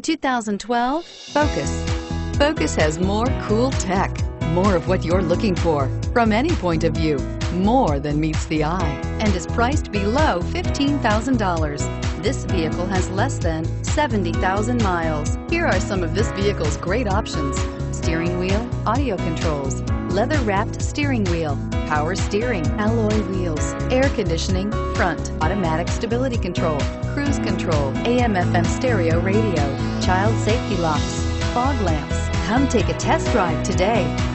2012 Focus. Focus has more cool tech, more of what you're looking for from any point of view, more than meets the eye, and is priced below $15,000. This vehicle has less than 70,000 miles. Here are some of this vehicle's great options: steering wheel audio controls, leather-wrapped steering wheel, power steering, alloy wheels, air conditioning, front, automatic stability control, cruise control, AM/FM stereo radio, child safety locks, fog lamps. Come take a test drive today.